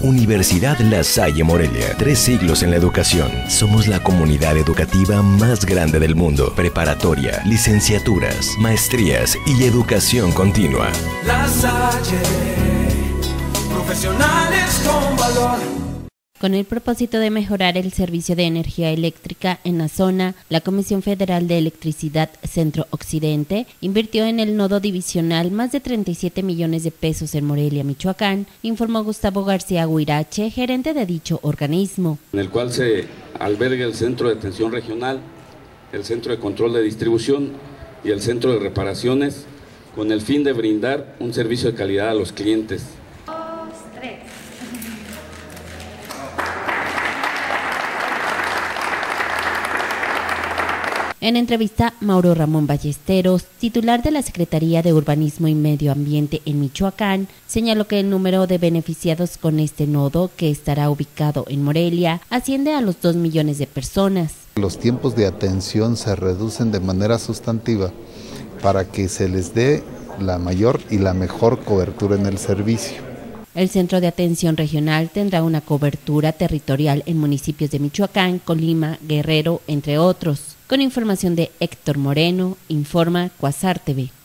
Universidad La Salle Morelia, 3 siglos en la educación. Somos la comunidad educativa más grande del mundo. Preparatoria, licenciaturas, maestrías y educación continua. La Salle, profesionales con valor. Con el propósito de mejorar el servicio de energía eléctrica en la zona, la Comisión Federal de Electricidad Centro Occidente invirtió en el nodo divisional más de 37 millones de pesos en Morelia, Michoacán, informó Gustavo García Huirache, gerente de dicho organismo. En el cual se alberga el Centro de Atención Regional, el Centro de Control de Distribución y el Centro de Reparaciones, con el fin de brindar un servicio de calidad a los clientes. En entrevista, Mauro Ramón Ballesteros, titular de la Secretaría de Urbanismo y Medio Ambiente en Michoacán, señaló que el número de beneficiados con este nodo, que estará ubicado en Morelia, asciende a los 2 millones de personas. Los tiempos de atención se reducen de manera sustantiva para que se les dé la mayor y la mejor cobertura en el servicio. El Centro de Atención Regional tendrá una cobertura territorial en municipios de Michoacán, Colima, Guerrero, entre otros. Con información de Héctor Moreno, informa Cuasar TV.